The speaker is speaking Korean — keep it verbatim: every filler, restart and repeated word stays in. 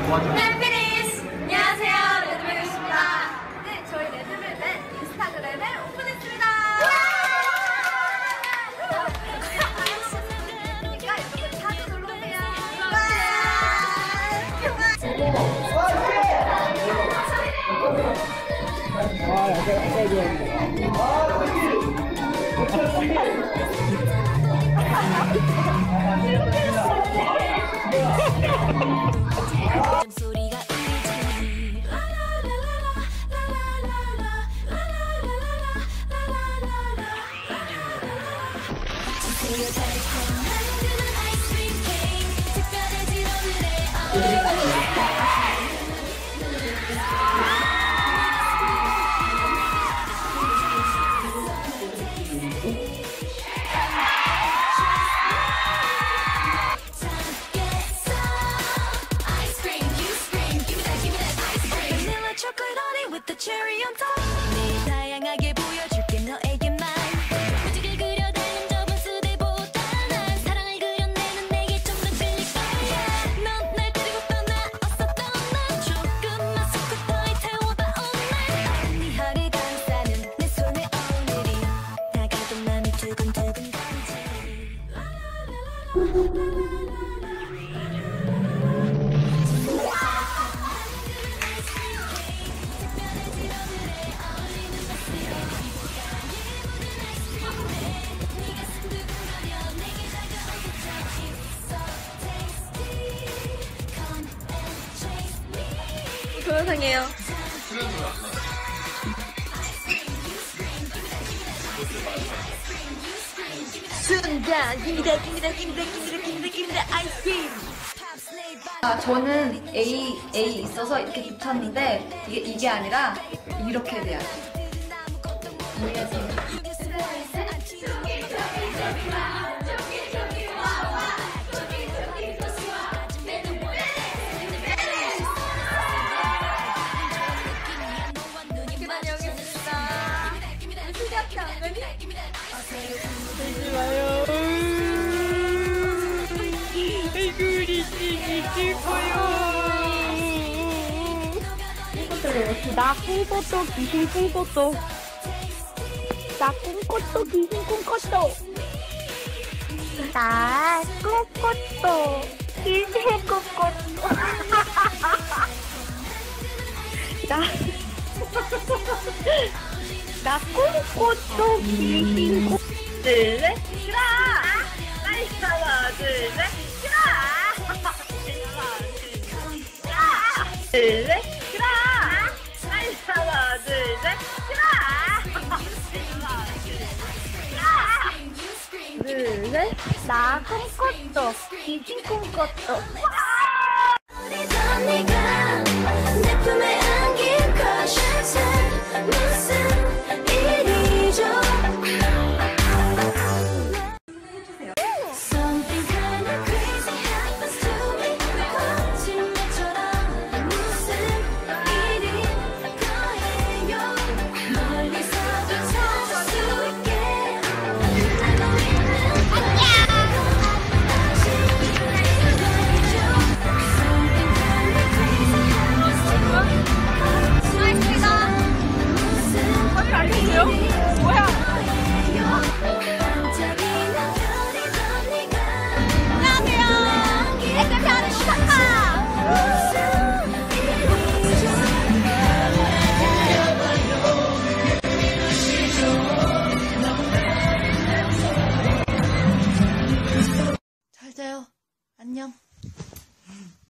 팬피니스! 안녕하세요, 레드벨벳입니다. 네, 저희 레드벨벳 인스타그램을 오픈했습니다. 그러니까 여러분 자주 놀러오세요. 아, 약간 좋아하는데. cherry on top. 네 다양하게 보여줄게 너에게만. 무지개 그려다는 저 분수대보다 난 사랑을 그려내는 내게 좀 더 끌릴 거야. 넌 날 데리고 떠나 어서 떠나. 조금만 스쿠터에 태워봐 오늘. 네 허리 감싸는 내 손에 오늘이 다가도 맘이 두근두근 거리지. 동영상이에요. 순간 기미다 기미다 기미다 기미다 기미다 기미다 아이스크림. 아, 저는 A A 있어서 이렇게 붙였는데 이게 이게 아니라 이렇게 돼야 돼. 하지 마요. 아이고 우리 찍을 거요. 나 꿈꿨어 귀신 꿈꿨어. 나 꿈꿨어 귀신 꿈꿨어. 나 꿈꿨어 귀신 꿈꿨어. 나 나 꿈꿨어 귀신 꿈. 둘셋 싫어. 빨리 하나 둘셋 싫어. 하나 둘셋 싫어. 빨리 하나 둘셋 싫어. 둘셋 나 꿈꿨어 귀신 꿈꿨어. 네가 내 품에 안긴 것은 무슨 일이죠? Something kind of crazy happens to me. 거짓말처럼 무슨 일인 거예요? 멀리서도 찾을 수 있게 날 보이는 안녕. 다시 보여줘. Something kind of crazy happens to me. 수고하셨습니다. 무슨 카메라 알겠어요? 뭐야? 안녕하세요. 에크피아는 오사카. 잘 자요. 안녕.